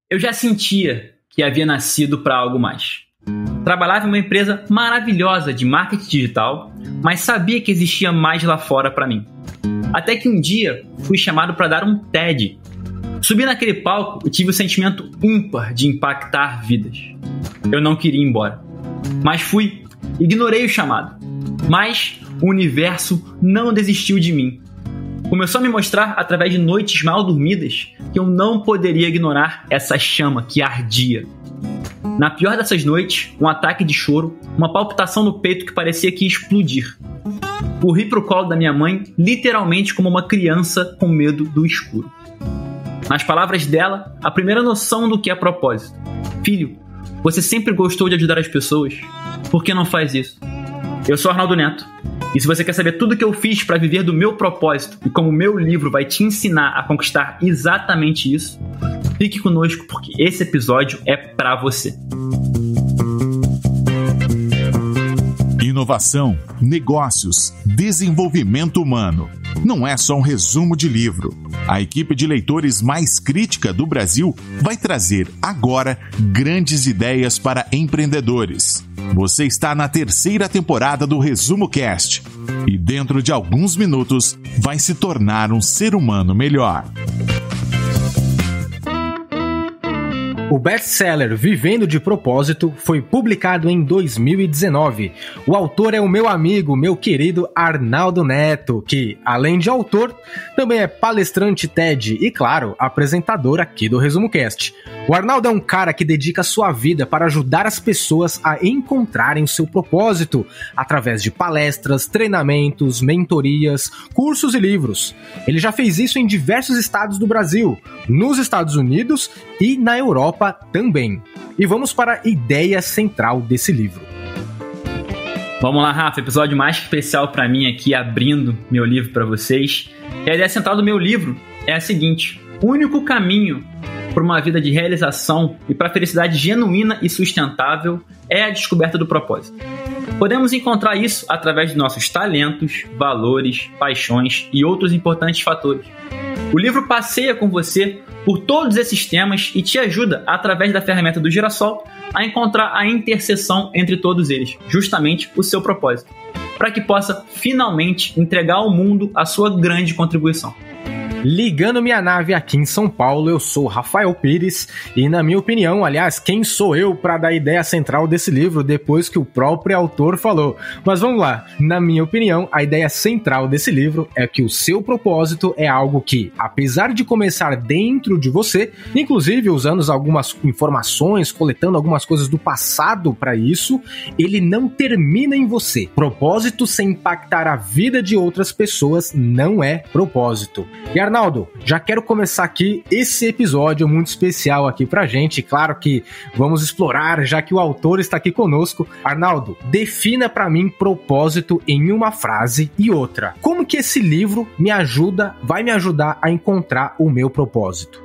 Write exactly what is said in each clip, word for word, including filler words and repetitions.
Eu já sentia que havia nascido para algo mais. Trabalhava em uma empresa maravilhosa de marketing digital, mas sabia que existia mais lá fora para mim. Até que um dia fui chamado para dar um TED. Subi naquele palco e tive o sentimento ímpar de impactar vidas. Eu não queria ir embora, mas fui. Ignorei o chamado, mas o universo não desistiu de mim. Começou a me mostrar, através de noites mal dormidas, que eu não poderia ignorar essa chama que ardia. Na pior dessas noites, um ataque de choro, uma palpitação no peito que parecia que ia explodir. Corri para o colo da minha mãe, literalmente como uma criança com medo do escuro. Nas palavras dela, a primeira noção do que é propósito. Filho, você sempre gostou de ajudar as pessoas? Por que não faz isso? Eu sou Arnaldo Neto. E se você quer saber tudo o que eu fiz para viver do meu propósito e como o meu livro vai te ensinar a conquistar exatamente isso, fique conosco porque esse episódio é para você. Inovação, negócios, desenvolvimento humano. Não é só um resumo de livro. A equipe de leitores mais crítica do Brasil vai trazer agora grandes ideias para empreendedores. Você está na terceira temporada do Resumo Cast e dentro de alguns minutos vai se tornar um ser humano melhor. O best-seller Vivendo de Propósito foi publicado em dois mil e dezenove. O autor é o meu amigo, meu querido Arnaldo Neto, que, além de autor, também é palestrante TED e, claro, apresentador aqui do Resumo Cast. O Arnaldo é um cara que dedica sua vida para ajudar as pessoas a encontrarem o seu propósito, através de palestras, treinamentos, mentorias, cursos e livros. Ele já fez isso em diversos estados do Brasil, nos Estados Unidos e na Europa também. E vamos para a ideia central desse livro. Vamos lá, Rafa, episódio mais especial para mim aqui, abrindo meu livro para vocês. E a ideia central do meu livro é a seguinte: o único caminho para uma vida de realização e para a felicidade genuína e sustentável é a descoberta do propósito. Podemos encontrar isso através de nossos talentos, valores, paixões e outros importantes fatores. O livro passeia com você por todos esses temas e te ajuda, através da ferramenta do girassol, a encontrar a interseção entre todos eles, justamente o seu propósito, para que possa finalmente entregar ao mundo a sua grande contribuição. Ligando minha nave aqui em São Paulo, eu sou Rafael Pires e, na minha opinião, aliás, quem sou eu para dar a ideia central desse livro depois que o próprio autor falou? Mas vamos lá, na minha opinião, a ideia central desse livro é que o seu propósito é algo que, apesar de começar dentro de você, inclusive usando algumas informações, coletando algumas coisas do passado para isso, ele não termina em você. Propósito sem impactar a vida de outras pessoas não é propósito. E Arnaldo, já quero começar aqui esse episódio muito especial aqui pra gente. Claro que vamos explorar, já que o autor está aqui conosco. Arnaldo, defina pra mim propósito em uma frase e outra. Como que esse livro me ajuda, vai me ajudar a encontrar o meu propósito?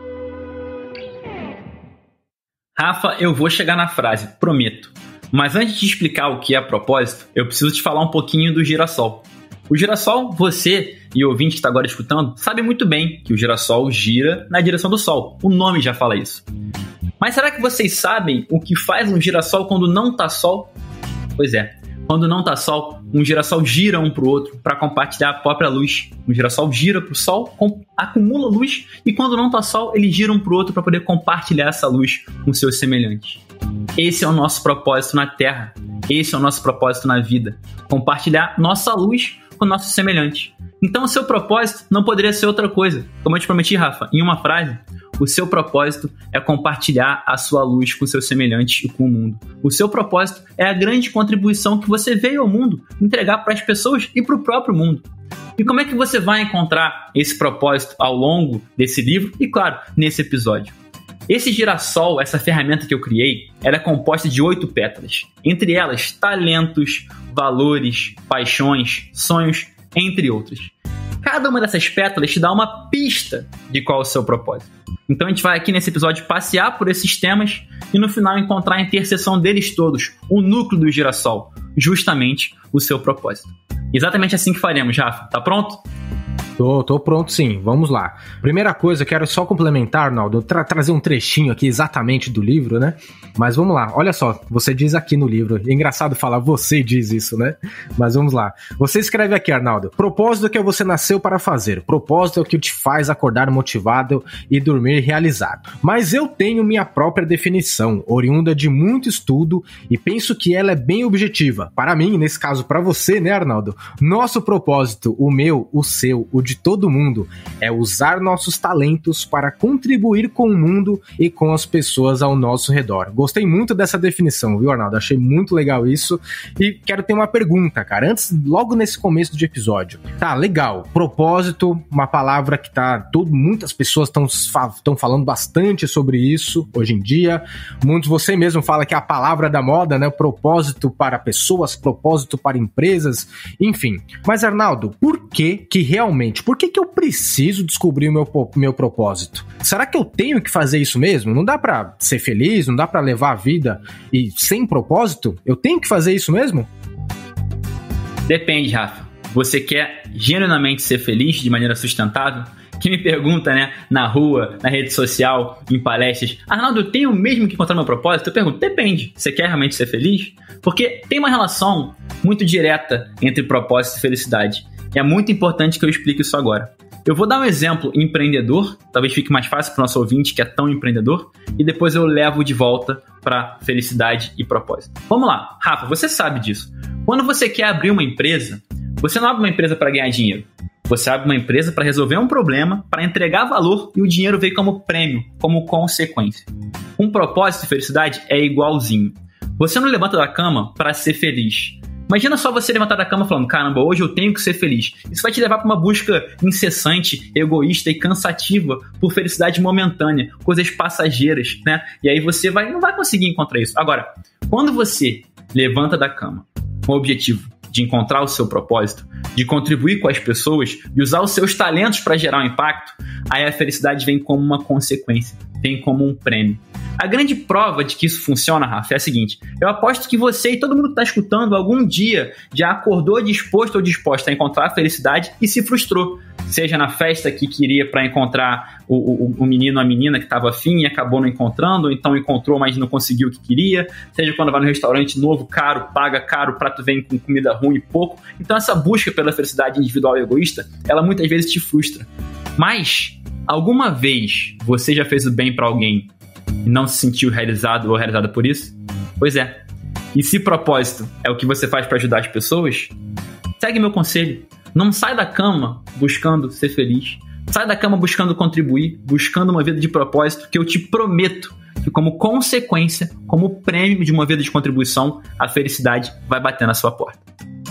Rafa, eu vou chegar na frase, prometo. Mas antes de explicar o que é propósito, eu preciso te falar um pouquinho do girassol. O girassol, você e o ouvinte que está agora escutando, sabe muito bem que o girassol gira na direção do sol. O nome já fala isso. Mas será que vocês sabem o que faz um girassol quando não está sol? Pois é, quando não está sol, um girassol gira um para o outro para compartilhar a própria luz. Um girassol gira para o sol, com, acumula luz, e quando não está sol, ele gira um para o outro para poder compartilhar essa luz com seus semelhantes. Esse é o nosso propósito na Terra. Esse é o nosso propósito na vida. Compartilhar nossa luz com nossos semelhantes. Então o seu propósito não poderia ser outra coisa. Como eu te prometi, Rafa, em uma frase, o seu propósito é compartilhar a sua luz com seus semelhantes e com o mundo. O seu propósito é a grande contribuição que você veio ao mundo entregar para as pessoas e para o próprio mundo. E como é que você vai encontrar esse propósito ao longo desse livro e, claro, nesse episódio? Esse girassol, essa ferramenta que eu criei, ela é composta de oito pétalas. Entre elas, talentos, valores, paixões, sonhos, entre outros. Cada uma dessas pétalas te dá uma pista de qual é o seu propósito. Então a gente vai aqui nesse episódio passear por esses temas e no final encontrar a interseção deles todos, o núcleo do girassol, justamente o seu propósito. Exatamente assim que faremos, Rafa. Tá pronto? Tô, tô pronto sim, vamos lá. Primeira coisa, quero só complementar, Arnaldo, tra- trazer um trechinho aqui exatamente do livro, né? Mas vamos lá, olha só, você diz aqui no livro, é engraçado falar você diz isso, né? Mas vamos lá. Você escreve aqui, Arnaldo, propósito é que você nasceu para fazer, propósito é o que te faz acordar motivado e dormir realizado. Mas eu tenho minha própria definição, oriunda de muito estudo e penso que ela é bem objetiva. Para mim, nesse caso para você, né, Arnaldo? Nosso propósito, o meu, o seu, o de todo mundo, é usar nossos talentos para contribuir com o mundo e com as pessoas ao nosso redor. Gostei muito dessa definição, viu, Arnaldo? Achei muito legal isso. E quero ter uma pergunta, cara, antes, logo nesse começo do episódio. Tá, legal. Propósito, uma palavra que tá... Todo, muitas pessoas estão estão falando bastante sobre isso hoje em dia. Muitos, você mesmo fala que é a palavra da moda, né? Propósito para pessoas, propósito para empresas, enfim. Mas, Arnaldo, por que que realmente, por que que eu preciso descobrir o meu, meu propósito? Será que eu tenho que fazer isso mesmo? Não dá pra ser feliz, não dá pra levar a vida e sem propósito? Eu tenho que fazer isso mesmo? Depende, Rafa. Você quer genuinamente ser feliz de maneira sustentável? Quem me pergunta, né, na rua, na rede social, em palestras, Arnaldo, eu tenho mesmo que encontrar meu propósito? Eu pergunto, depende. Você quer realmente ser feliz? Porque tem uma relação muito direta entre propósito e felicidade. E é muito importante que eu explique isso agora. Eu vou dar um exemplo empreendedor, talvez fique mais fácil para o nosso ouvinte que é tão empreendedor, e depois eu levo de volta para felicidade e propósito. Vamos lá, Rafa, você sabe disso. Quando você quer abrir uma empresa, você não abre uma empresa para ganhar dinheiro. Você abre uma empresa para resolver um problema, para entregar valor e o dinheiro veio como prêmio, como consequência. Um propósito de felicidade é igualzinho. Você não levanta da cama para ser feliz. Imagina só você levantar da cama falando, caramba, hoje eu tenho que ser feliz. Isso vai te levar para uma busca incessante, egoísta e cansativa por felicidade momentânea, coisas passageiras, né? E aí você vai, não vai conseguir encontrar isso. Agora, quando você levanta da cama com o objetivo de encontrar o seu propósito, de contribuir com as pessoas, de usar os seus talentos para gerar um impacto, aí a felicidade vem como uma consequência, vem como um prêmio. A grande prova de que isso funciona, Rafa, é a seguinte: eu aposto que você e todo mundo que está escutando algum dia já acordou disposto ou disposta a encontrar a felicidade e se frustrou. Seja na festa que queria para encontrar o, o, o menino ou a menina que estava afim e acabou não encontrando, ou então encontrou, mas não conseguiu o que queria. Seja quando vai no restaurante novo, caro, paga caro, o prato vem com comida ruim e pouco. Então essa busca pela felicidade individual e egoísta, ela muitas vezes te frustra. Mas, alguma vez você já fez o bem para alguém e não se sentiu realizado ou realizada por isso? Pois é. E se propósito é o que você faz para ajudar as pessoas, segue meu conselho. Não sai da cama buscando ser feliz. Sai da cama buscando contribuir, buscando uma vida de propósito, que eu te prometo que como consequência, como prêmio de uma vida de contribuição, a felicidade vai bater na sua porta.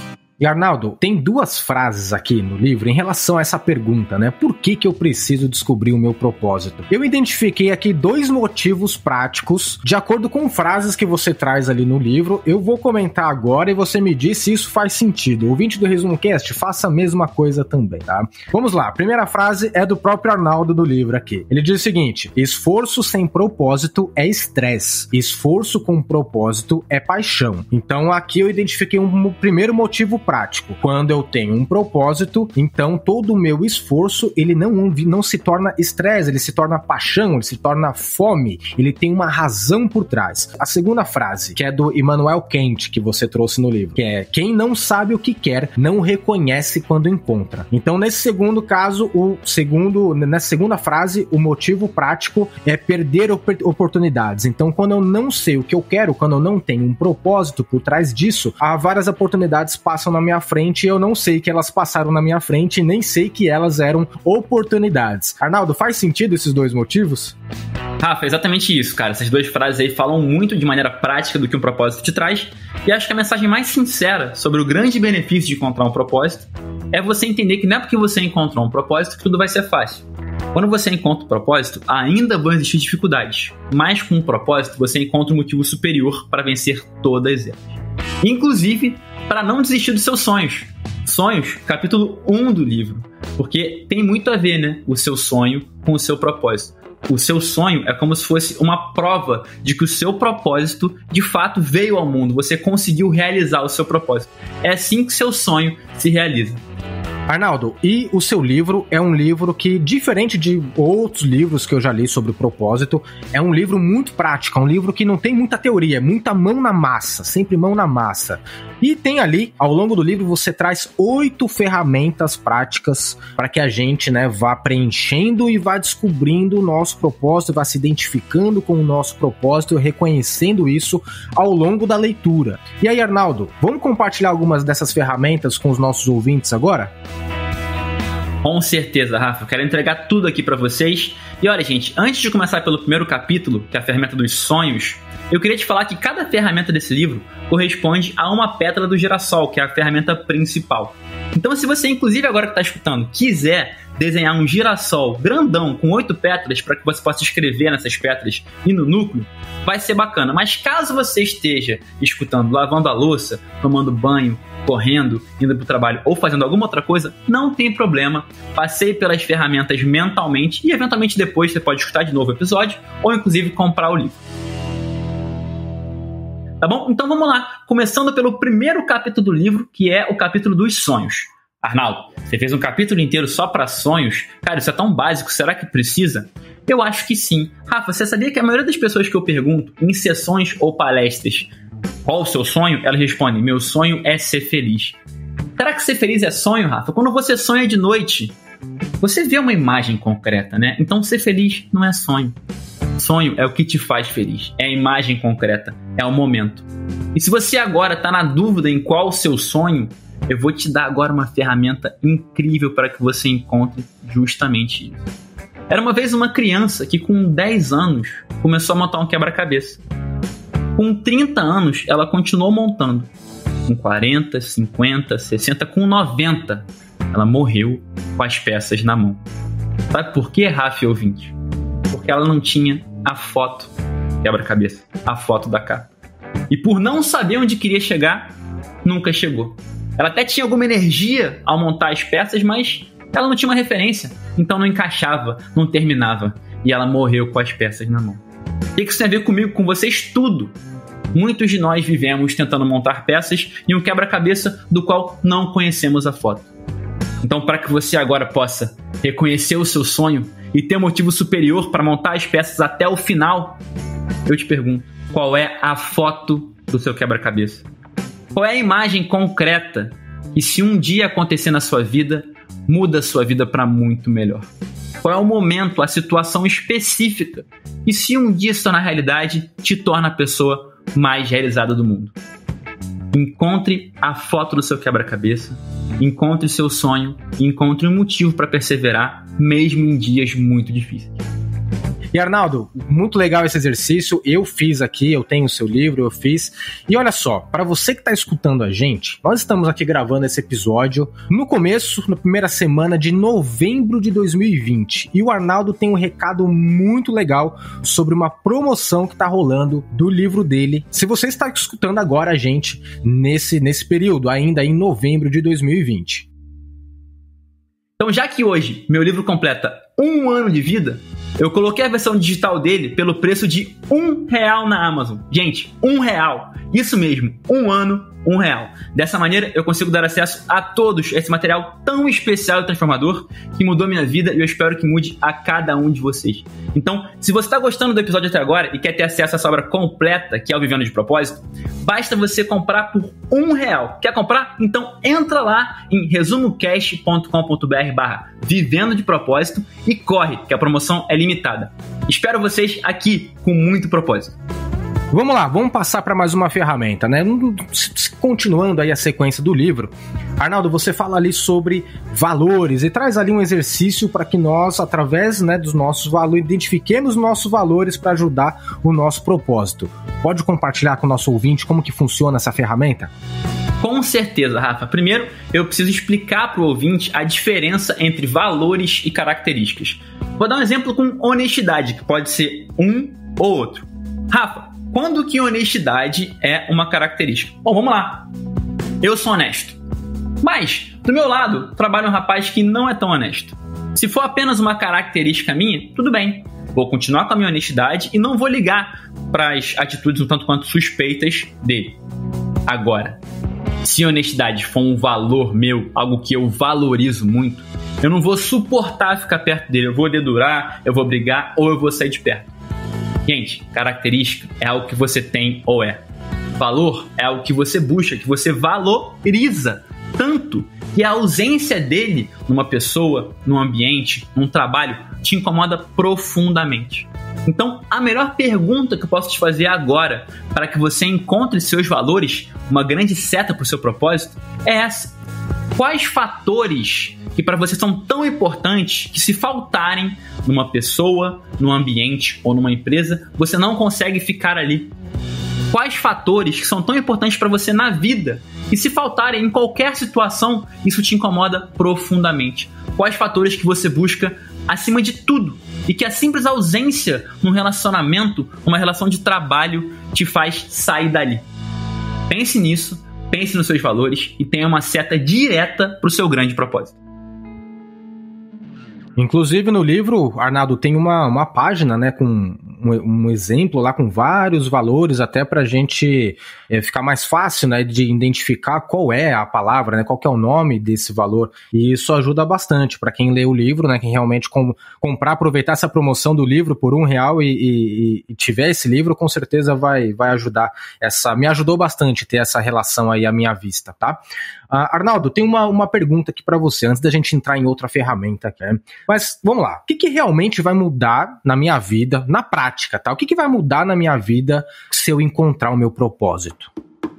E Arnaldo, tem duas frases aqui no livro em relação a essa pergunta, né? Por que que eu preciso descobrir o meu propósito? Eu identifiquei aqui dois motivos práticos, de acordo com frases que você traz ali no livro. Eu vou comentar agora e você me diz se isso faz sentido. O ouvinte do Resumo Cast, faça a mesma coisa também, tá? Vamos lá, a primeira frase é do próprio Arnaldo do livro aqui. Ele diz o seguinte: esforço sem propósito é estresse, esforço com propósito é paixão. Então aqui eu identifiquei um primeiro motivo prático. Quando eu tenho um propósito, então todo o meu esforço, ele não, não se torna estresse, ele se torna paixão, ele se torna fome, ele tem uma razão por trás. A segunda frase, que é do Immanuel Kant, que você trouxe no livro, que é: quem não sabe o que quer, não reconhece quando encontra. Então, nesse segundo caso, o segundo, nessa segunda frase, o motivo prático é perder op- oportunidades. Então, quando eu não sei o que eu quero, quando eu não tenho um propósito por trás disso, há várias oportunidades passam na minha frente e eu não sei que elas passaram na minha frente e nem sei que elas eram oportunidades. Arnaldo, faz sentido esses dois motivos? Rafa, exatamente isso, cara. Essas duas frases aí falam muito de maneira prática do que um propósito te traz, e acho que a mensagem mais sincera sobre o grande benefício de encontrar um propósito é você entender que não é porque você encontrou um propósito que tudo vai ser fácil. Quando você encontra um propósito, ainda vão existir dificuldades, mas com um propósito você encontra um motivo superior para vencer todas elas. Inclusive, para não desistir dos seus sonhos. Sonhos, capítulo um do livro. Porque tem muito a ver, né? O seu sonho com o seu propósito. O seu sonho é como se fosse uma prova de que o seu propósito, de fato, veio ao mundo. Você conseguiu realizar o seu propósito. É assim que o seu sonho se realiza. Arnaldo, e o seu livro é um livro que, diferente de outros livros que eu já li sobre o propósito, é um livro muito prático, é um livro que não tem muita teoria, é muita mão na massa, sempre mão na massa. E tem ali, ao longo do livro, você traz oito ferramentas práticas para que a gente, né, vá preenchendo e vá descobrindo o nosso propósito, vá se identificando com o nosso propósito e reconhecendo isso ao longo da leitura. E aí, Arnaldo, vamos compartilhar algumas dessas ferramentas com os nossos ouvintes agora? Com certeza, Rafa. Eu quero entregar tudo aqui para vocês. E olha, gente, antes de começar pelo primeiro capítulo, que é a ferramenta dos sonhos, eu queria te falar que cada ferramenta desse livro corresponde a uma pétala do girassol, que é a ferramenta principal. Então, se você, inclusive agora que está escutando, quiser desenhar um girassol grandão com oito pétalas para que você possa escrever nessas pétalas e no núcleo, vai ser bacana. Mas caso você esteja escutando, lavando a louça, tomando banho, correndo, indo para o trabalho ou fazendo alguma outra coisa, não tem problema. Passei pelas ferramentas mentalmente e eventualmente depois você pode escutar de novo o episódio ou inclusive comprar o livro. Tá bom? Então vamos lá, começando pelo primeiro capítulo do livro, que é o capítulo dos sonhos. Arnaldo, você fez um capítulo inteiro só para sonhos? Cara, isso é tão básico, será que precisa? Eu acho que sim. Rafa, você sabia que a maioria das pessoas que eu pergunto em sessões ou palestras qual o seu sonho, elas respondem, meu sonho é ser feliz. Será que ser feliz é sonho, Rafa? Quando você sonha de noite, você vê uma imagem concreta, né? Então ser feliz não é sonho. Sonho é o que te faz feliz, é a imagem concreta, é o momento. E se você agora está na dúvida em qual o seu sonho, eu vou te dar agora uma ferramenta incrível para que você encontre justamente isso. Era uma vez uma criança que com dez anos começou a montar um quebra-cabeça. Com trinta anos ela continuou montando. Com quarenta, cinquenta, sessenta, com noventa ela morreu com as peças na mão. Sabe por quê, Rafa e ouvinte? Porque ela não tinha a foto quebra-cabeça, a foto da capa. E por não saber onde queria chegar, nunca chegou. Ela até tinha alguma energia ao montar as peças, mas ela não tinha uma referência, então não encaixava, não terminava. E ela morreu com as peças na mão. O que isso tem a ver comigo, com vocês? Tudo. Muitos de nós vivemos tentando montar peças em um quebra-cabeça do qual não conhecemos a foto. Então, para que você agora possa reconhecer o seu sonho e ter um motivo superior para montar as peças até o final, eu te pergunto, qual é a foto do seu quebra-cabeça? Qual é a imagem concreta que, se um dia acontecer na sua vida, muda a sua vida para muito melhor? Qual é o momento, a situação específica que, se um dia se tornar realidade, te torna a pessoa mais realizada do mundo? Encontre a foto do seu quebra-cabeça, encontre o seu sonho e encontre um motivo para perseverar, mesmo em dias muito difíceis. E Arnaldo, muito legal esse exercício, eu fiz aqui, eu tenho o seu livro, eu fiz. E olha só, para você que está escutando a gente, nós estamos aqui gravando esse episódio no começo, na primeira semana de novembro de dois mil e vinte. E o Arnaldo tem um recado muito legal sobre uma promoção que está rolando do livro dele. Se você está escutando agora a gente nesse, nesse período, ainda em novembro de dois mil e vinte. Então, já que hoje meu livro completa um ano de vida, eu coloquei a versão digital dele pelo preço de um real na Amazon. Gente, um real. Isso mesmo, um ano, um real. Dessa maneira, eu consigo dar acesso a todos esse material tão especial e transformador que mudou minha vida e eu espero que mude a cada um de vocês. Então, se você está gostando do episódio até agora e quer ter acesso a essa obra completa, que é o Vivendo de Propósito, basta você comprar por um real. Quer comprar? Então entra lá em resumocast ponto com ponto b r barra Vivendo de Propósito e corre, que a promoção é limitada. Espero vocês aqui com muito propósito. Vamos lá, vamos passar para mais uma ferramenta, né? Continuando aí a sequência do livro, Arnaldo, você fala ali sobre valores e traz ali um exercício para que nós, através, né, dos nossos valores, identifiquemos nossos valores para ajudar o nosso propósito. Pode compartilhar com o nosso ouvinte como que funciona essa ferramenta? Com certeza, Rafa. Primeiro, eu preciso explicar para o ouvinte a diferença entre valores e características. Vou dar um exemplo com honestidade, que pode ser um ou outro. Rafa, quando que honestidade é uma característica? Bom, vamos lá. Eu sou honesto. Mas, do meu lado, trabalha um rapaz que não é tão honesto. Se for apenas uma característica minha, tudo bem. Vou continuar com a minha honestidade e não vou ligar para as atitudes um tanto quanto suspeitas dele. Agora, Se honestidade for um valor meu, algo que eu valorizo muito, eu não vou suportar ficar perto dele. Eu vou dedurar, eu vou brigar ou eu vou sair de perto. Gente, característica é algo que você tem ou é. Valor é algo que você busca, que você valoriza tanto que a ausência dele numa pessoa, num ambiente, num trabalho, te incomoda profundamente. Então, a melhor pergunta que eu posso te fazer agora para que você encontre seus valores, uma grande seta para o seu propósito, é essa. Quais fatores que para você são tão importantes que se faltarem numa pessoa, num ambiente ou numa empresa, você não consegue ficar ali? Quais fatores que são tão importantes para você na vida que se faltarem em qualquer situação, isso te incomoda profundamente? Quais fatores que você busca acima de tudo e que a simples ausência num relacionamento, numa relação de trabalho, te faz sair dali? Pense nisso, pense nos seus valores e tenha uma seta direta para o seu grande propósito. Inclusive no livro, Arnaldo, tem uma, uma página, né, com um, um exemplo lá com vários valores, até pra gente é, ficar mais fácil, né, de identificar qual é a palavra, né, qual que é o nome desse valor, e isso ajuda bastante para quem lê o livro, né, quem realmente com, comprar, aproveitar essa promoção do livro por um real e, e, e tiver esse livro, com certeza vai, vai ajudar, essa, me ajudou bastante ter essa relação aí à minha vista, tá? Uh, Arnaldo, tem uma, uma pergunta aqui para você, antes da gente entrar em outra ferramenta aqui, né? Mas vamos lá, o que, que realmente vai mudar na minha vida, na prática, tá? O que, que vai mudar na minha vida se eu encontrar o meu propósito?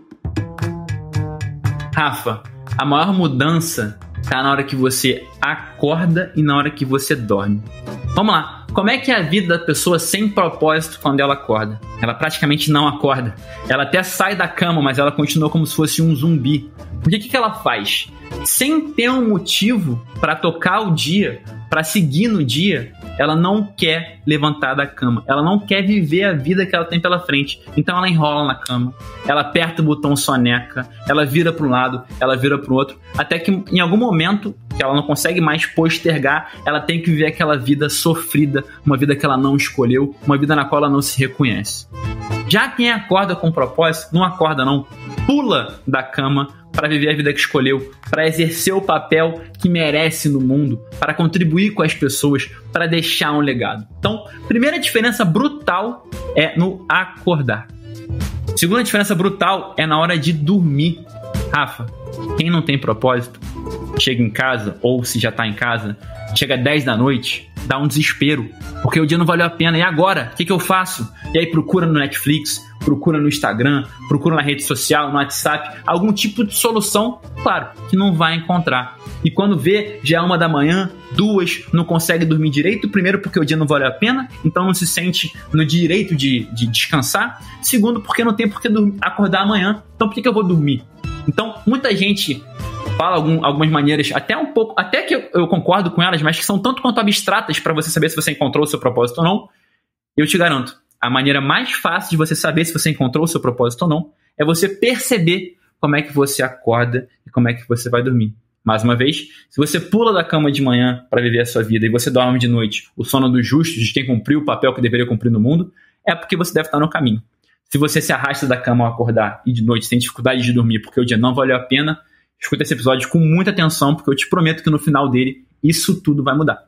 Rafa, a maior mudança tá na hora que você acorda e na hora que você dorme. Vamos lá, como é que é a vida da pessoa sem propósito quando ela acorda? Ela praticamente não acorda. Ela até sai da cama, mas ela continua como se fosse um zumbi. Por que que ela faz? Sem ter um motivo para tocar o dia, para seguir no dia, ela não quer levantar da cama. Ela não quer viver a vida que ela tem pela frente. Então ela enrola na cama, ela aperta o botão soneca, ela vira para um lado, ela vira para o outro, até que em algum momento que ela não consegue mais postergar, ela tem que viver aquela vida sofrida, uma vida que ela não escolheu, uma vida na qual ela não se reconhece. Já quem acorda com propósito, não acorda não, pula da cama para viver a vida que escolheu, para exercer o papel que merece no mundo, para contribuir com as pessoas, para deixar um legado. Então, primeira diferença brutal é no acordar. Segunda diferença brutal é na hora de dormir. Rafa, quem não tem propósito, chega em casa, ou se já está em casa, chega dez da noite, dá um desespero, porque o dia não valeu a pena. E agora? O que, que eu faço? E aí procura no Netflix, procura no Instagram, procura na rede social, no WhatsApp, algum tipo de solução, claro, que não vai encontrar. E quando vê, já é uma da manhã, duas, não consegue dormir direito, primeiro porque o dia não valeu a pena, então não se sente no direito de, de descansar, segundo porque não tem por que dormir, acordar amanhã, então por que, que eu vou dormir? Então, muita gente fala algum, algumas maneiras, até um pouco, até que eu, eu concordo com elas, mas que são tanto quanto abstratas para você saber se você encontrou o seu propósito ou não. Eu te garanto, a maneira mais fácil de você saber se você encontrou o seu propósito ou não é você perceber como é que você acorda e como é que você vai dormir. Mais uma vez, se você pula da cama de manhã para viver a sua vida e você dorme de noite, o sono dos justos, de quem cumpriu o papel que deveria cumprir no mundo, é porque você deve estar no caminho. Se você se arrasta da cama ao acordar e de noite tem dificuldade de dormir porque o dia não valeu a pena, escuta esse episódio com muita atenção, porque eu te prometo que no final dele, isso tudo vai mudar.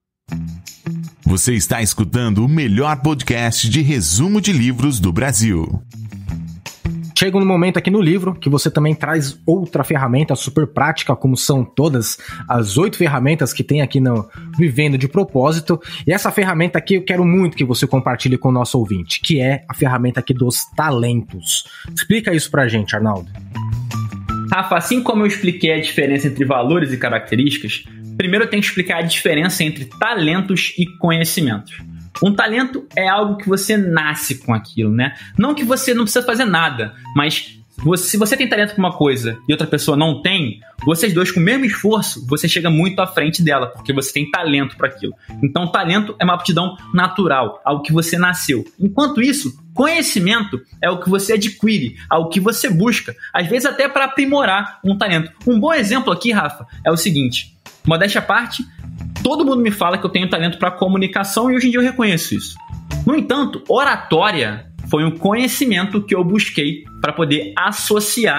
Você está escutando o melhor podcast de resumo de livros do Brasil. Chega um momento aqui no livro que você também traz outra ferramenta super prática, como são todas as oito ferramentas que tem aqui no Vivendo de Propósito. E essa ferramenta aqui eu quero muito que você compartilhe com o nosso ouvinte, que é a ferramenta aqui dos talentos. Explica isso pra gente, Arnaldo. Rafa, assim como eu expliquei a diferença entre valores e características, primeiro eu tenho que explicar a diferença entre talentos e conhecimentos. Um talento é algo que você nasce com aquilo, né? Não que você não precisa fazer nada, mas você, se você tem talento para uma coisa e outra pessoa não tem, vocês dois com o mesmo esforço, você chega muito à frente dela, porque você tem talento para aquilo. Então, talento é uma aptidão natural, algo que você nasceu. Enquanto isso, conhecimento é o que você adquire, algo que você busca, às vezes até para aprimorar um talento. Um bom exemplo aqui, Rafa, é o seguinte, modéstia à parte, todo mundo me fala que eu tenho talento para comunicação e hoje em dia eu reconheço isso. No entanto, oratória foi um conhecimento que eu busquei para poder associar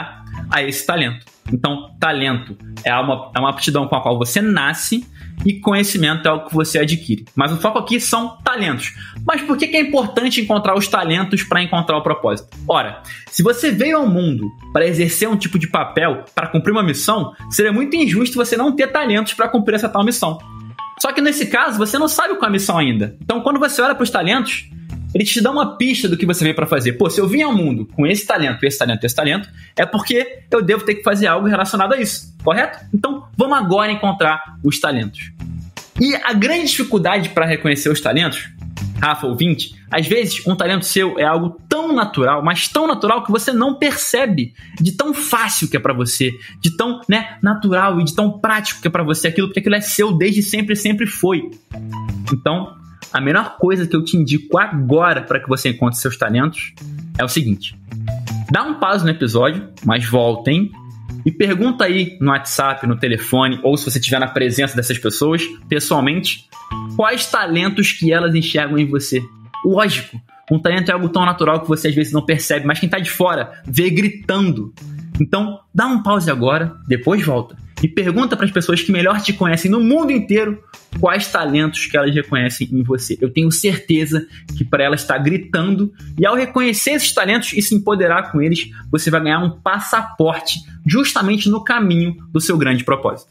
a esse talento. Então, talento é uma, é uma aptidão com a qual você nasce e conhecimento é algo que você adquire. Mas o foco aqui são talentos. Mas por que é importante encontrar os talentos para encontrar o propósito? Ora, se você veio ao mundo para exercer um tipo de papel, para cumprir uma missão, seria muito injusto você não ter talentos para cumprir essa tal missão. Só que nesse caso, você não sabe qual é a missão ainda. Então, quando você olha para os talentos, ele te dá uma pista do que você veio para fazer. Pô, se eu vim ao mundo com esse talento, esse talento, esse talento, é porque eu devo ter que fazer algo relacionado a isso, correto? Então, vamos agora encontrar os talentos. E a grande dificuldade para reconhecer os talentos, Rafa, ouvinte, às vezes um talento seu é algo tão natural, mas tão natural que você não percebe de tão fácil que é para você, de tão, né, natural e de tão prático que é para você aquilo, porque aquilo é seu desde sempre, sempre foi. Então, a melhor coisa que eu te indico agora para que você encontre seus talentos é o seguinte: dá um pause no episódio, mas voltem e pergunta aí no WhatsApp, no telefone, ou se você estiver na presença dessas pessoas, pessoalmente, quais talentos que elas enxergam em você. Lógico, um talento é algo tão natural que você às vezes não percebe, mas quem está de fora vê gritando. Então, dá um pause agora, depois volta e pergunta para as pessoas que melhor te conhecem no mundo inteiro quais talentos que elas reconhecem em você. Eu tenho certeza que para elas está gritando, e ao reconhecer esses talentos e se empoderar com eles, você vai ganhar um passaporte justamente no caminho do seu grande propósito.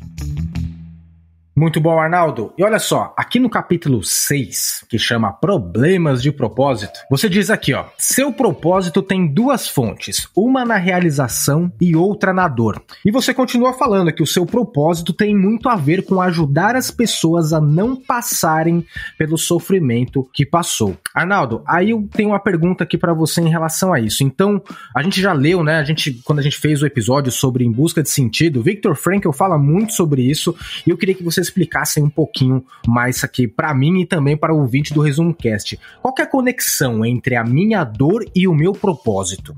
Muito bom, Arnaldo. E olha só, aqui no capítulo seis, que chama Problemas de Propósito, você diz aqui, ó: seu propósito tem duas fontes, uma na realização e outra na dor. E você continua falando que o seu propósito tem muito a ver com ajudar as pessoas a não passarem pelo sofrimento que passou. Arnaldo, aí eu tenho uma pergunta aqui pra você em relação a isso. Então, a gente já leu, né, a gente, quando a gente fez o episódio sobre Em Busca de Sentido, Viktor Frankl fala muito sobre isso, e eu queria que você explicassem um pouquinho mais aqui para mim e também para o ouvinte do Resumo Cast. Qual que é a conexão entre a minha dor e o meu propósito?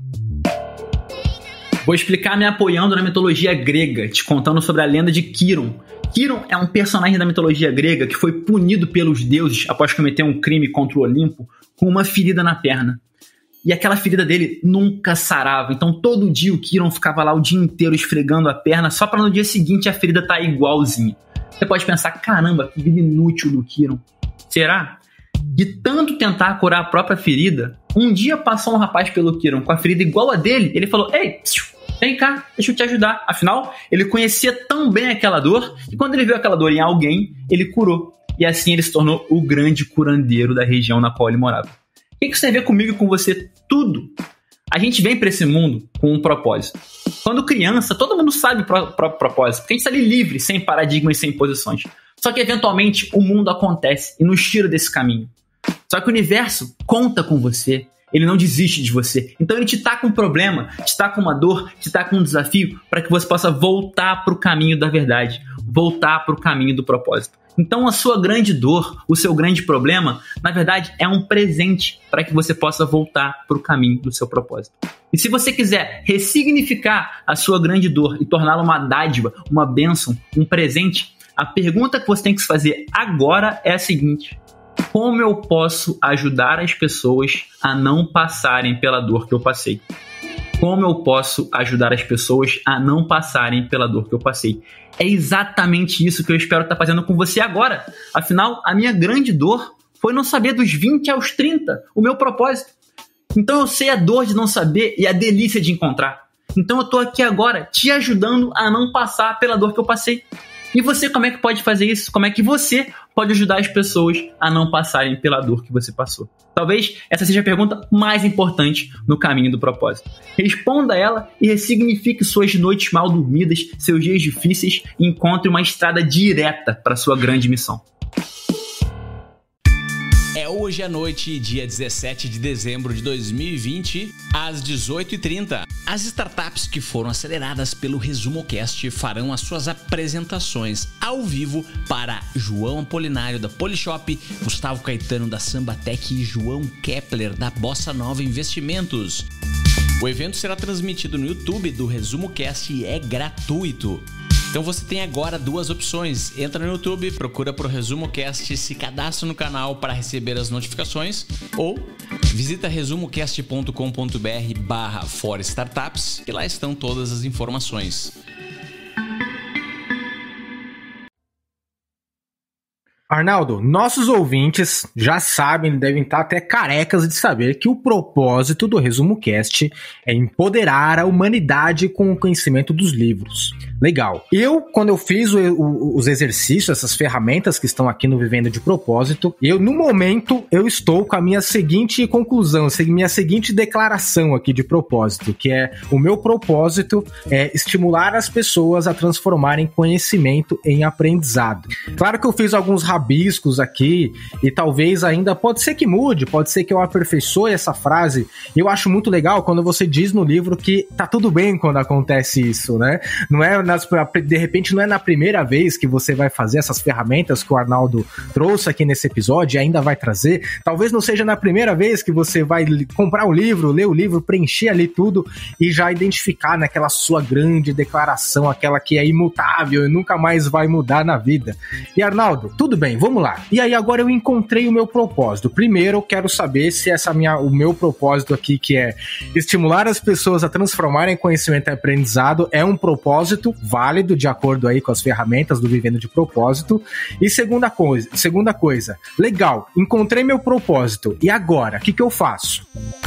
Vou explicar me apoiando na mitologia grega, te contando sobre a lenda de Quiron. Quiron é um personagem da mitologia grega que foi punido pelos deuses após cometer um crime contra o Olimpo com uma ferida na perna. E aquela ferida dele nunca sarava. Então todo dia o Quiron ficava lá o dia inteiro esfregando a perna só para no dia seguinte a ferida estar igualzinha. Você pode pensar, caramba, que vida inútil do Quiron. Será? De tanto tentar curar a própria ferida, um dia passou um rapaz pelo Quiron com a ferida igual a dele. Ele falou: ei, vem cá, deixa eu te ajudar. Afinal, ele conhecia tão bem aquela dor que quando ele viu aquela dor em alguém, ele curou. E assim ele se tornou o grande curandeiro da região na qual ele morava. O que isso tem a ver comigo e com você? Tudo. A gente vem para esse mundo com um propósito. Quando criança, todo mundo sabe o próprio propósito, porque a gente está ali livre, sem paradigmas e sem posições. Só que, eventualmente, o mundo acontece e nos tira desse caminho. Só que o universo conta com você, ele não desiste de você. Então ele te taca um problema, te taca uma dor, te taca um desafio para que você possa voltar para o caminho da verdade, voltar para o caminho do propósito. Então a sua grande dor, o seu grande problema, na verdade é um presente para que você possa voltar para o caminho do seu propósito. E se você quiser ressignificar a sua grande dor e torná-la uma dádiva, uma bênção, um presente, a pergunta que você tem que se fazer agora é a seguinte: como eu posso ajudar as pessoas a não passarem pela dor que eu passei? Como eu posso ajudar as pessoas a não passarem pela dor que eu passei? É exatamente isso que eu espero estar fazendo com você agora. Afinal, a minha grande dor foi não saber dos vinte aos trinta, o meu propósito. Então eu sei a dor de não saber e a delícia de encontrar. Então eu estou aqui agora te ajudando a não passar pela dor que eu passei. E você, como é que pode fazer isso? Como é que você pode ajudar as pessoas a não passarem pela dor que você passou? Talvez essa seja a pergunta mais importante no caminho do propósito. Responda ela e ressignifique suas noites mal dormidas, seus dias difíceis e encontre uma estrada direta para a sua grande missão. É hoje à noite, dia dezessete de dezembro de dois mil e vinte, às dezoito e trinta. As startups que foram aceleradas pelo ResumoCast farão as suas apresentações ao vivo para João Apolinário da Polishop, Gustavo Caetano da Sambatec e João Kepler da Bossa Nova Investimentos. O evento será transmitido no YouTube do ResumoCast e é gratuito. Então você tem agora duas opções. Entra no YouTube, procura por ResumoCast, se cadastra no canal para receber as notificações, ou visita resumocast ponto com ponto br barra for startups, e lá estão todas as informações. Arnaldo, nossos ouvintes já sabem, devem estar até carecas de saber que o propósito do ResumoCast é empoderar a humanidade com o conhecimento dos livros. Legal. Eu, quando eu fiz o, o, os exercícios, essas ferramentas que estão aqui no Vivendo de Propósito, eu, no momento, eu estou com a minha seguinte conclusão, minha seguinte declaração aqui de propósito, que é o meu propósito é estimular as pessoas a transformarem conhecimento em aprendizado. Claro que eu fiz alguns rabiscos aqui e talvez ainda pode ser que mude, pode ser que eu aperfeiçoe essa frase. Eu acho muito legal quando você diz no livro que tá tudo bem quando acontece isso, né? Não é nas, de repente não é na primeira vez que você vai fazer essas ferramentas que o Arnaldo trouxe aqui nesse episódio e ainda vai trazer. Talvez não seja na primeira vez que você vai comprar o livro, ler o livro, preencher ali tudo e já identificar naquela sua grande declaração, aquela que é imutável e nunca mais vai mudar na vida. E Arnaldo, tudo bem, vamos lá. E aí agora eu encontrei o meu propósito. Primeiro eu quero saber se essa minha, o meu propósito aqui, que é estimular as pessoas a transformarem conhecimento em aprendizado, é um propósito válido de acordo aí com as ferramentas do Vivendo de Propósito. E segunda coisa, segunda coisa, legal, encontrei meu propósito. E agora, o que que eu faço?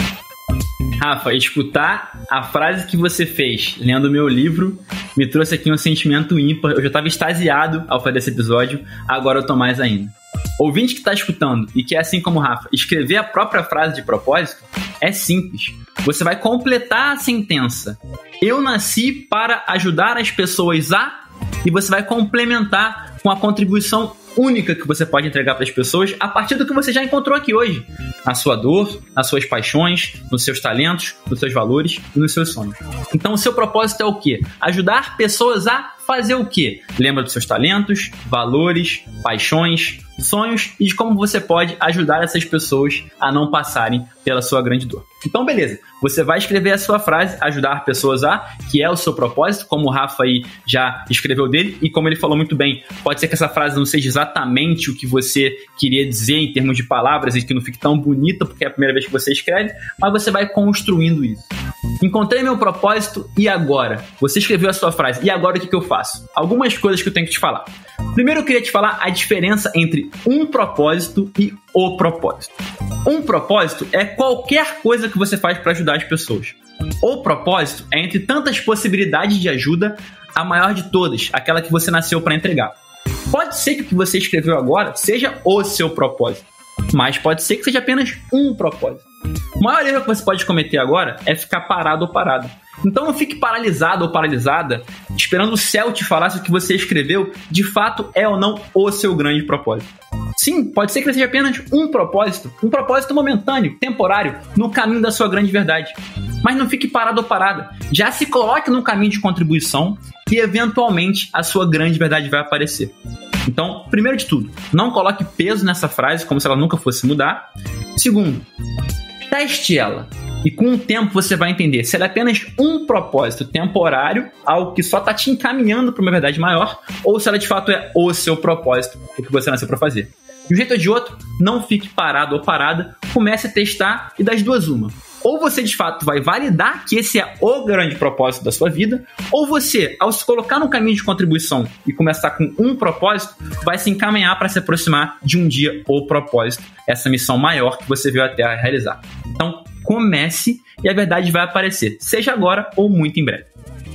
Rafa, escutar a frase que você fez lendo o meu livro me trouxe aqui um sentimento ímpar. Eu já estava extasiado ao fazer esse episódio, agora eu tô mais ainda. Ouvinte que está escutando e que, assim como o Rafa, escrever a própria frase de propósito é simples. Você vai completar a sentença. Eu nasci para ajudar as pessoas a... E você vai complementar com a contribuição única que você pode entregar para as pessoas a partir do que você já encontrou aqui hoje. Na sua dor, nas suas paixões, nos seus talentos, nos seus valores e nos seus sonhos. Então o seu propósito é o quê? Ajudar pessoas a fazer o quê? Lembra dos seus talentos, valores, paixões, sonhos e de como você pode ajudar essas pessoas a não passarem pela sua grande dor. Então, beleza. Você vai escrever a sua frase, ajudar pessoas a, que é o seu propósito, como o Rafa aí já escreveu dele, e como ele falou muito bem, pode ser que essa frase não seja exatamente o que você queria dizer em termos de palavras e que não fique tão bonita porque é a primeira vez que você escreve, mas você vai construindo isso. Encontrei meu propósito e agora? Você escreveu a sua frase, e agora o que, que eu faço? Algumas coisas que eu tenho que te falar. Primeiro eu queria te falar a diferença entre um propósito e o propósito. Um propósito é qualquer coisa que você faz para ajudar as pessoas. O propósito é, entre tantas possibilidades de ajuda, a maior de todas, aquela que você nasceu para entregar. Pode ser que o que você escreveu agora seja o seu propósito, mas pode ser que seja apenas um propósito. O maior erro que você pode cometer agora é ficar parado ou parado. Então não fique paralisado ou paralisada esperando o céu te falar se o que você escreveu de fato é ou não o seu grande propósito. Sim, pode ser que seja apenas um propósito, um propósito momentâneo, temporário, no caminho da sua grande verdade. Mas não fique parado ou parada. Já se coloque num caminho de contribuição e eventualmente a sua grande verdade vai aparecer. Então, primeiro de tudo, não coloque peso nessa frase como se ela nunca fosse mudar. Segundo, teste ela. E com o tempo você vai entender se ela é apenas um propósito temporário, algo que só está te encaminhando para uma verdade maior, ou se ela de fato é o seu propósito, o que você nasceu para fazer. De um jeito ou de outro, não fique parado ou parada, comece a testar e das duas uma. Ou você de fato vai validar que esse é o grande propósito da sua vida, ou você, ao se colocar no caminho de contribuição e começar com um propósito, vai se encaminhar para se aproximar de um dia o propósito, essa missão maior que você veio à Terra realizar. Então, comece e a verdade vai aparecer, seja agora ou muito em breve.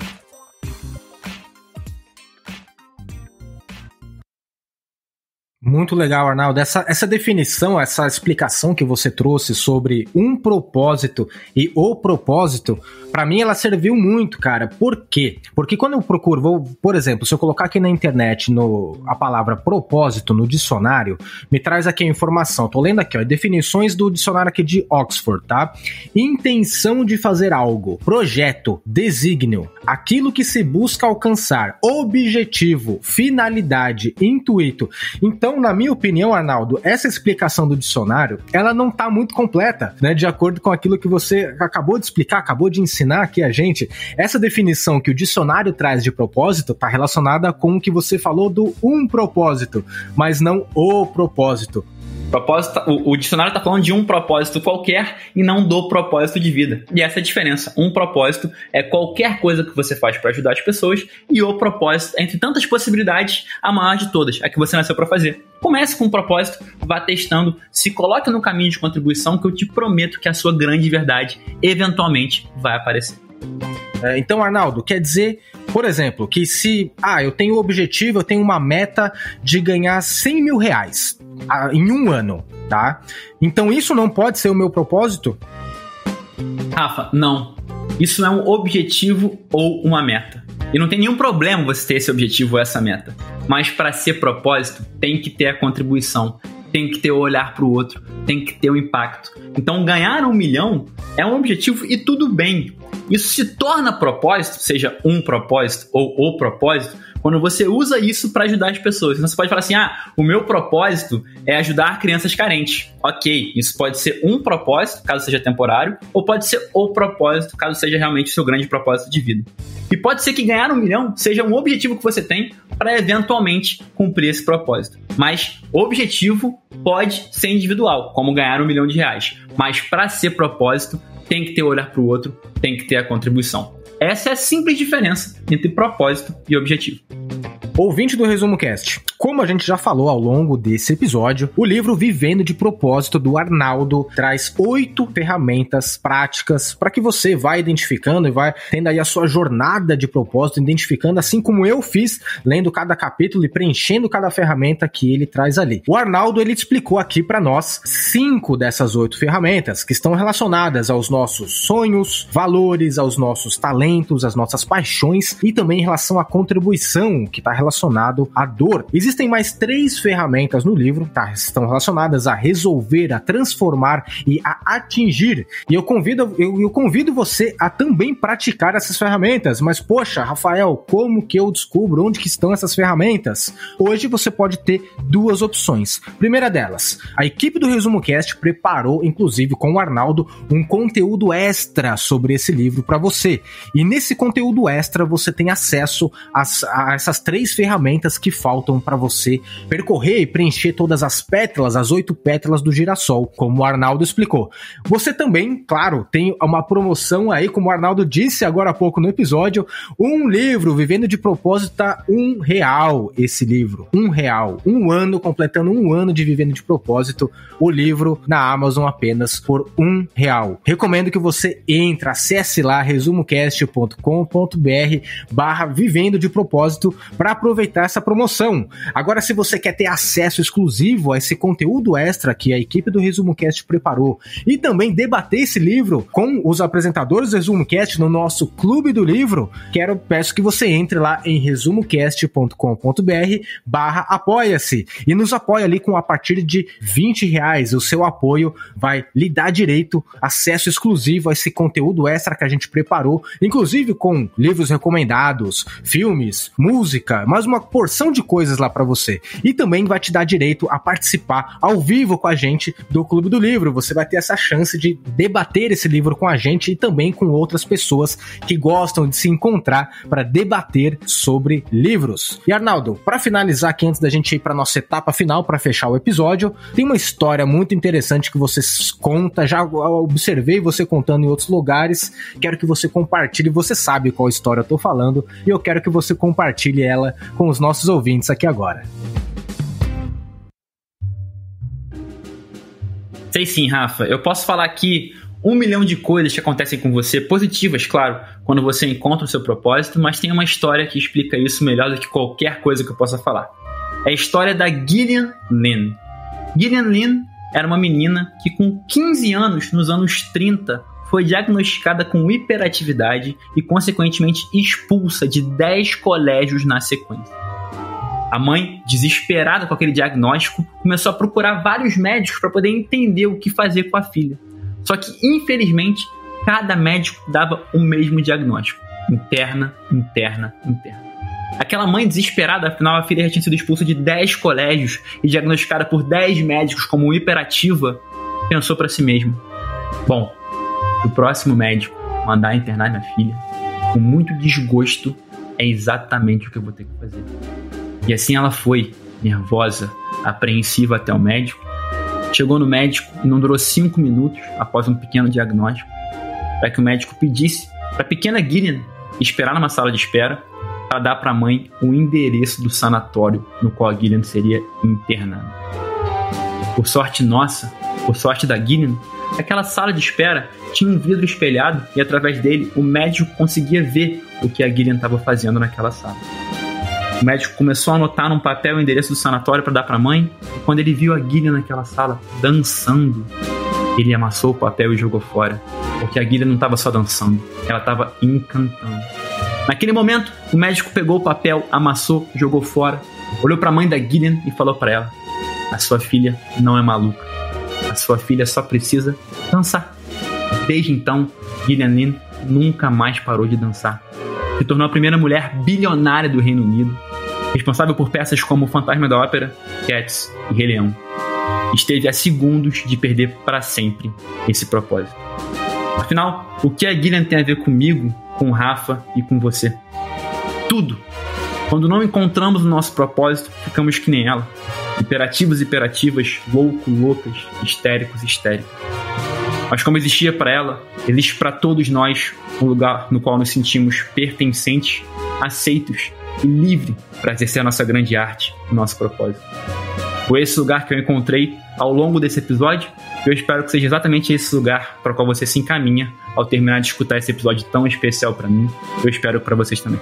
Muito legal, Arnaldo. Essa, essa definição, essa explicação que você trouxe sobre um propósito e o propósito, pra mim ela serviu muito, cara. Por quê? Porque quando eu procuro, vou, por exemplo, se eu colocar aqui na internet no, a palavra propósito no dicionário, me traz aqui a informação. Tô lendo aqui, ó, definições do dicionário aqui de Oxford, tá? Intenção de fazer algo, projeto, desígnio, aquilo que se busca alcançar, objetivo, finalidade, intuito. Então, na minha opinião, Arnaldo, essa explicação do dicionário, ela não tá muito completa, né? De acordo com aquilo que você acabou de explicar, acabou de ensinar aqui a gente. Essa definição que o dicionário traz de propósito tá relacionada com o que você falou do um propósito, mas não o propósito. Propósito, o, o dicionário está falando de um propósito qualquer e não do propósito de vida. E essa é a diferença. Um propósito é qualquer coisa que você faz para ajudar as pessoas, e o propósito, entre tantas possibilidades, a maior de todas, a que você nasceu para fazer. Comece com um propósito, vá testando, se coloque no caminho de contribuição, que eu te prometo que a sua grande verdade eventualmente vai aparecer. É, então, Arnaldo, quer dizer, por exemplo, que se ah, eu tenho o objetivo, eu tenho uma meta de ganhar cem mil reais ah, em um ano, tá? Então isso não pode ser o meu propósito? Rafa, não. Isso não é um objetivo ou uma meta. E não tem nenhum problema você ter esse objetivo ou essa meta. Mas para ser propósito, tem que ter a contribuição, tem que ter o olhar para o outro, tem que ter o impacto. Então ganhar um milhão é um objetivo e tudo bem. Isso se torna propósito, seja um propósito ou o propósito, quando você usa isso para ajudar as pessoas. Então você pode falar assim, ah, o meu propósito é ajudar crianças carentes. Ok, isso pode ser um propósito, caso seja temporário, ou pode ser o propósito, caso seja realmente o seu grande propósito de vida. E pode ser que ganhar um milhão seja um objetivo que você tem para eventualmente cumprir esse propósito. Mas o objetivo pode ser individual, como ganhar um milhão de reais. Mas para ser propósito, tem que ter o olhar para o outro, tem que ter a contribuição. Essa é a simples diferença entre propósito e objetivo. Ouvinte do Resumo Cast, como a gente já falou ao longo desse episódio, o livro Vivendo de Propósito, do Arnaldo, traz oito ferramentas práticas para que você vá identificando e vai tendo aí a sua jornada de propósito, identificando, assim como eu fiz, lendo cada capítulo e preenchendo cada ferramenta que ele traz ali. O Arnaldo, ele explicou aqui para nós cinco dessas oito ferramentas que estão relacionadas aos nossos sonhos, valores, aos nossos talentos, às nossas paixões e também em relação à contribuição, que está relacionado à dor. Existem mais três ferramentas no livro, tá? Estão relacionadas a resolver, a transformar e a atingir. E eu convido, eu, eu convido você a também praticar essas ferramentas. Mas, poxa, Rafael, como que eu descubro onde que estão essas ferramentas? Hoje você pode ter duas opções. Primeira delas, a equipe do Resumo Cast preparou, inclusive com o Arnaldo, um conteúdo extra sobre esse livro para você. E nesse conteúdo extra você tem acesso às, a essas três ferramentas que faltam para você percorrer e preencher todas as pétalas, as oito pétalas do girassol, como o Arnaldo explicou. Você também, claro, tem uma promoção aí, como o Arnaldo disse agora há pouco no episódio, um livro, Vivendo de Propósito, tá um real esse livro, um real, um ano, completando um ano de Vivendo de Propósito, o livro na Amazon apenas por um real. Recomendo que você entre, acesse lá resumocast.com.br barra Vivendo de Propósito para aproveitar essa promoção. Agora, se você quer ter acesso exclusivo a esse conteúdo extra que a equipe do Resumo Cast preparou e também debater esse livro com os apresentadores do Resumo Cast no nosso Clube do Livro, quero, peço que você entre lá em resumocast.com.br barra apoia-se e nos apoia ali com a partir de vinte reais. O seu apoio vai lhe dar direito, acesso exclusivo a esse conteúdo extra que a gente preparou, inclusive com livros recomendados, filmes, música, mais uma porção de coisas lá para você. E também vai te dar direito a participar ao vivo com a gente do Clube do Livro. Você vai ter essa chance de debater esse livro com a gente e também com outras pessoas que gostam de se encontrar para debater sobre livros. E Arnaldo, para finalizar aqui, antes da gente ir para nossa etapa final, para fechar o episódio, tem uma história muito interessante que você conta, já observei você contando em outros lugares, quero que você compartilhe, você sabe qual história eu tô falando, e eu quero que você compartilhe ela com os nossos ouvintes aqui agora. Sei sim, Rafa. Eu posso falar aqui um milhão de coisas que acontecem com você, positivas, claro, quando você encontra o seu propósito, mas tem uma história que explica isso melhor do que qualquer coisa que eu possa falar. É a história da Gillian Lynn. Gillian Lynn era uma menina que com quinze anos, nos anos trinta, foi diagnosticada com hiperatividade e, consequentemente, expulsa de dez colégios na sequência. A mãe, desesperada com aquele diagnóstico, começou a procurar vários médicos para poder entender o que fazer com a filha. Só que, infelizmente, cada médico dava o mesmo diagnóstico: interna, interna, interna. Aquela mãe desesperada, afinal a filha já tinha sido expulsa de dez colégios e diagnosticada por dez médicos como hiperativa, pensou para si mesma: bom, o próximo médico mandar internar minha filha, com muito desgosto, é exatamente o que eu vou ter que fazer. E assim ela foi, nervosa, apreensiva até o médico. Chegou no médico e não durou cinco minutos após um pequeno diagnóstico, para que o médico pedisse para a pequena Gillian esperar numa sala de espera para dar para a mãe o endereço do sanatório no qual a Gillian seria internada. Por sorte nossa, por sorte da Gillian, aquela sala de espera tinha um vidro espelhado e através dele o médico conseguia ver o que a Gillian estava fazendo naquela sala. O médico começou a anotar num papel o endereço do sanatório para dar para a mãe, e quando ele viu a Gillian naquela sala dançando, ele amassou o papel e jogou fora, porque a Gillian não estava só dançando, ela estava encantando. Naquele momento, o médico pegou o papel, amassou, jogou fora, olhou para a mãe da Gillian e falou para ela: a sua filha não é maluca, a sua filha só precisa dançar. Desde então, Gillian Lynne nunca mais parou de dançar. Se tornou a primeira mulher bilionária do Reino Unido, responsável por peças como O Fantasma da Ópera, Cats e Rei Leão. Esteve a segundos de perder para sempre esse propósito. Afinal, o que a Gillian tem a ver comigo, com o Rafa e com você? Tudo! Quando não encontramos o nosso propósito, ficamos que nem ela. Hiperativos e hiperativas, loucos, loucas, histéricos e histéricos. Mas como existia para ela, existe para todos nós um lugar no qual nos sentimos pertencentes, aceitos e livres para exercer a nossa grande arte, o nosso propósito. Foi esse lugar que eu encontrei ao longo desse episódio e eu espero que seja exatamente esse lugar para o qual você se encaminha ao terminar de escutar esse episódio tão especial para mim. Eu espero para vocês também.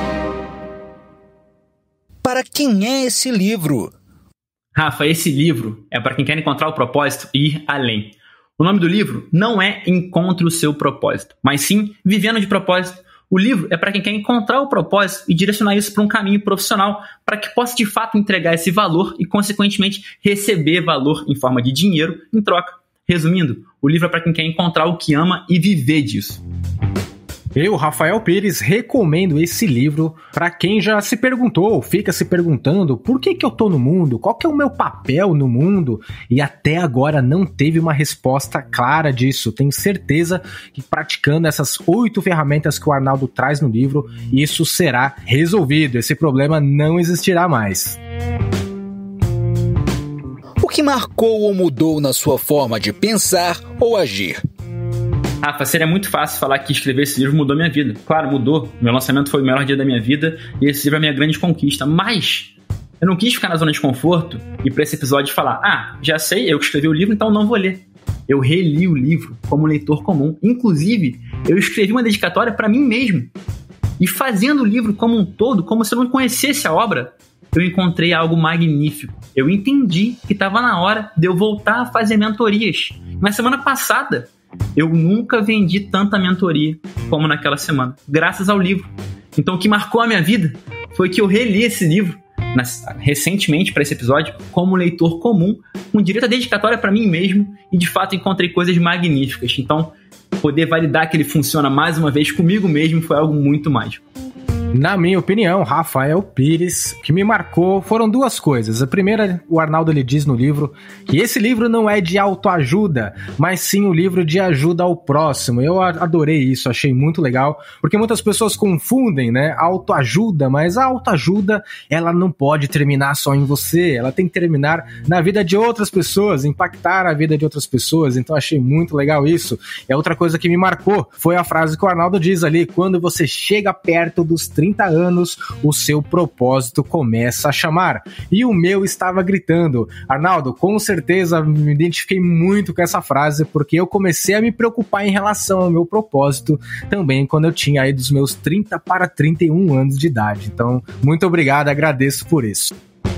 Para quem é esse livro? Rafa, esse livro é para quem quer encontrar o propósito e ir além. O nome do livro não é Encontre o Seu Propósito, mas sim Vivendo de Propósito. O livro é para quem quer encontrar o propósito e direcionar isso para um caminho profissional, para que possa de fato entregar esse valor e, consequentemente, receber valor em forma de dinheiro em troca. Resumindo, o livro é para quem quer encontrar o que ama e viver disso. Eu, Rafael Pires, recomendo esse livro para quem já se perguntou, fica se perguntando por que que eu tô no mundo, qual que é o meu papel no mundo e até agora não teve uma resposta clara disso. Tenho certeza que praticando essas oito ferramentas que o Arnaldo traz no livro, isso será resolvido, esse problema não existirá mais. O que marcou ou mudou na sua forma de pensar ou agir? Rafa, seria muito fácil falar que escrever esse livro mudou minha vida. Claro, mudou. Meu lançamento foi o melhor dia da minha vida e esse livro é a minha grande conquista. Mas eu não quis ficar na zona de conforto e para esse episódio falar: ah, já sei, eu que escrevi o livro, então não vou ler. Eu reli o livro como leitor comum. Inclusive, eu escrevi uma dedicatória para mim mesmo. E fazendo o livro como um todo, como se eu não conhecesse a obra, eu encontrei algo magnífico. Eu entendi que estava na hora de eu voltar a fazer mentorias. Na semana passada, eu nunca vendi tanta mentoria como naquela semana, graças ao livro. Então o que marcou a minha vida foi que eu reli esse livro nas, recentemente para esse episódio como leitor comum, com direito à dedicatória para mim mesmo e de fato encontrei coisas magníficas. Então poder validar que ele funciona mais uma vez comigo mesmo foi algo muito mágico. Na minha opinião, Rafael Pires, o que me marcou foram duas coisas. A primeira, o Arnaldo ele diz no livro que esse livro não é de autoajuda, mas sim um livro de ajuda ao próximo. Eu adorei isso, achei muito legal, porque muitas pessoas confundem, né, autoajuda, mas a autoajuda, ela não pode terminar só em você, ela tem que terminar na vida de outras pessoas, impactar a vida de outras pessoas, então achei muito legal isso. E a outra coisa que me marcou foi a frase que o Arnaldo diz ali: quando você chega perto dos trinta anos, o seu propósito começa a chamar. E o meu estava gritando. Arnaldo, com certeza me identifiquei muito com essa frase, porque eu comecei a me preocupar em relação ao meu propósito também quando eu tinha aí dos meus trinta para trinta e um anos de idade. Então, muito obrigado, agradeço por isso.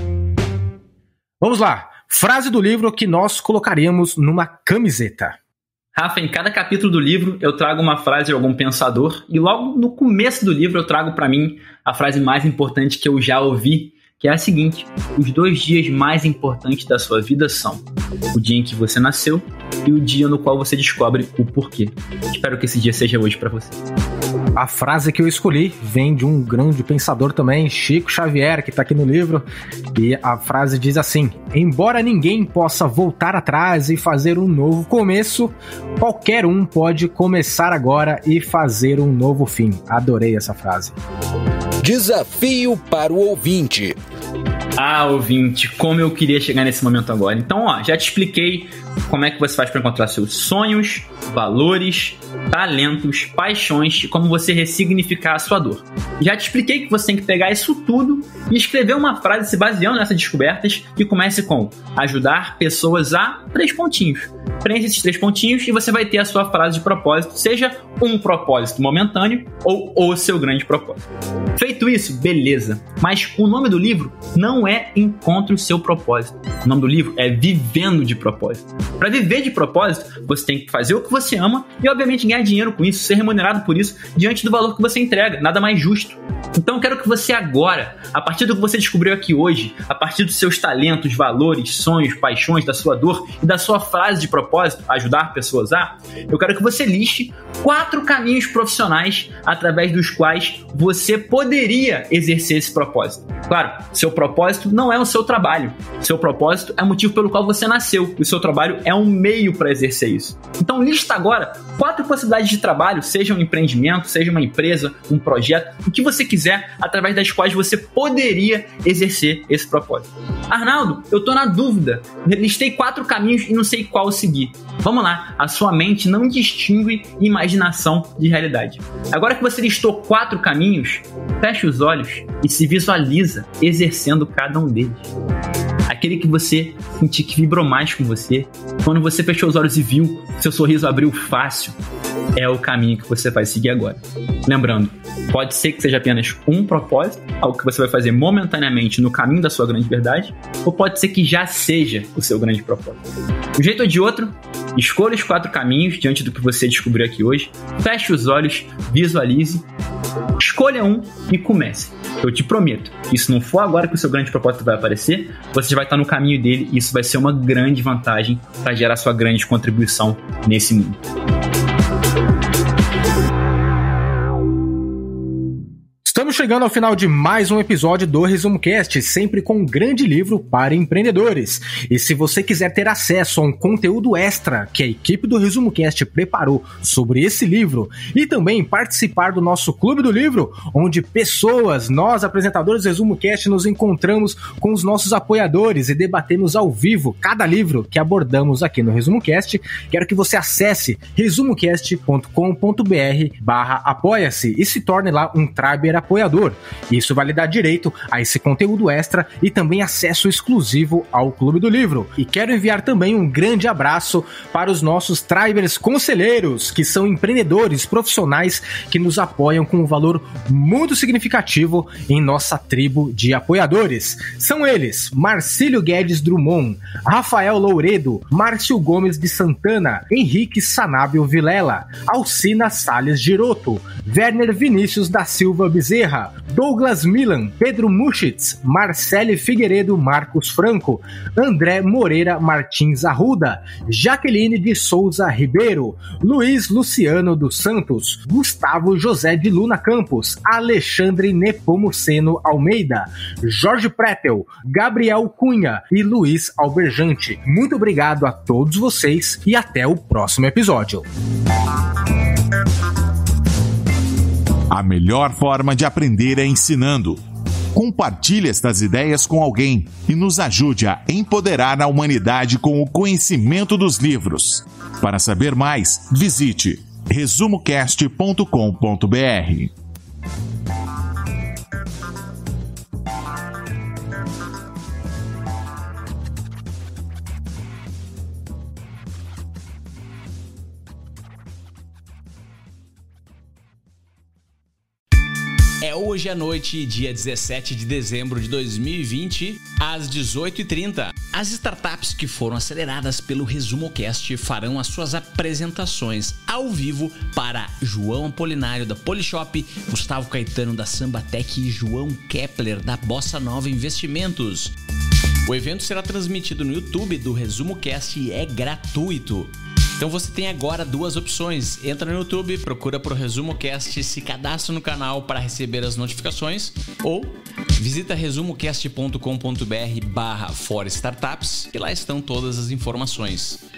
Vamos lá. Frase do livro que nós colocaríamos numa camiseta. Rafa, em cada capítulo do livro eu trago uma frase de algum pensador e logo no começo do livro eu trago para mim a frase mais importante que eu já ouvi, que é a seguinte: os dois dias mais importantes da sua vida são o dia em que você nasceu e o dia no qual você descobre o porquê. Espero que esse dia seja hoje para você. A frase que eu escolhi vem de um grande pensador também, Chico Xavier, que está aqui no livro, e a frase diz assim: embora ninguém possa voltar atrás e fazer um novo começo, qualquer um pode começar agora e fazer um novo fim. Adorei essa frase. Desafio para o ouvinte. Ah, ouvinte, como eu queria chegar nesse momento agora. Então, ó, já te expliquei como é que você faz para encontrar seus sonhos, valores, talentos, paixões e como você ressignificar a sua dor. Já te expliquei que você tem que pegar isso tudo e escrever uma frase se baseando nessas descobertas que comece com ajudar pessoas a três pontinhos. Preencha esses três pontinhos e você vai ter a sua frase de propósito, seja um propósito momentâneo ou o seu grande propósito. Feito isso, beleza. Mas o nome do livro não é Encontre o Seu Propósito. O nome do livro é Vivendo de Propósito. Para viver de propósito, você tem que fazer o que você ama e, obviamente, ganhar dinheiro com isso, ser remunerado por isso diante do valor que você entrega. Nada mais justo. Então, eu quero que você agora, a partir do que você descobriu aqui hoje, a partir dos seus talentos, valores, sonhos, paixões, da sua dor e da sua frase de propósito, ajudar pessoas a, eu quero que você liste quatro caminhos profissionais através dos quais você poderia exercer esse propósito. Claro, seu propósito não é o seu trabalho. Seu propósito é o motivo pelo qual você nasceu. O seu trabalho é um meio para exercer isso. Então, lista agora quatro possibilidades de trabalho, seja um empreendimento, seja uma empresa, um projeto, o que você quiser, através das quais você poderia exercer esse propósito. Arnaldo, eu tô na dúvida. Listei quatro caminhos e não sei qual seguir. Vamos lá, a sua mente não distingue imaginação de realidade. Agora que você listou quatro caminhos, feche os olhos e se visualiza exercendo cada um deles. Aquele que você sentir que vibrou mais com você, quando você fechou os olhos e viu que seu sorriso abriu fácil, é o caminho que você vai seguir agora. Lembrando, pode ser que seja apenas um propósito, algo que você vai fazer momentaneamente no caminho da sua grande verdade, ou pode ser que já seja o seu grande propósito. De um jeito ou de outro, escolha os quatro caminhos diante do que você descobriu aqui hoje, feche os olhos, visualize, escolha um e comece. Eu te prometo que se não for agora que o seu grande propósito vai aparecer, você já vai estar no caminho dele e isso vai ser uma grande vantagem para gerar sua grande contribuição nesse mundo. Estamos chegando ao final de mais um episódio do ResumoCast, sempre com um grande livro para empreendedores. E se você quiser ter acesso a um conteúdo extra que a equipe do ResumoCast preparou sobre esse livro e também participar do nosso Clube do Livro, onde pessoas, nós apresentadores do ResumoCast, nos encontramos com os nossos apoiadores e debatemos ao vivo cada livro que abordamos aqui no ResumoCast, quero que você acesse resumocast ponto com ponto b r barra apoia-se e se torne lá um Triber apoiador. Isso vai lhe dar direito a esse conteúdo extra e também acesso exclusivo ao Clube do Livro. E quero enviar também um grande abraço para os nossos Tribers conselheiros, que são empreendedores profissionais que nos apoiam com um valor muito significativo em nossa tribo de apoiadores. São eles: Marcílio Guedes Drummond, Rafael Louredo, Márcio Gomes de Santana, Henrique Sanábio Vilela, Alcina Salles Giroto, Werner Vinícius da Silva Bezerra, Douglas Milan, Pedro Muschitz, Marcele Figueiredo Marcos Franco, André Moreira Martins Arruda, Jaqueline de Souza Ribeiro, Luiz Luciano dos Santos, Gustavo José de Luna Campos, Alexandre Nepomuceno Almeida, Jorge Pretel, Gabriel Cunha e Luiz Alberjante. Muito obrigado a todos vocês e até o próximo episódio. A melhor forma de aprender é ensinando. Compartilhe estas ideias com alguém e nos ajude a empoderar a humanidade com o conhecimento dos livros. Para saber mais, visite resumocast ponto com ponto b r. É hoje à noite, dia dezessete de dezembro de dois mil e vinte, às dezoito e trinta. As startups que foram aceleradas pelo ResumoCast farão as suas apresentações ao vivo para João Apolinário da Polishop, Gustavo Caetano da Sambatec e João Kepler da Bossa Nova Investimentos. O evento será transmitido no YouTube do ResumoCast e é gratuito. Então você tem agora duas opções. Entra no YouTube, procura por ResumoCast, se cadastra no canal para receber as notificações ou visita resumocast ponto com ponto br barra for startups e lá estão todas as informações.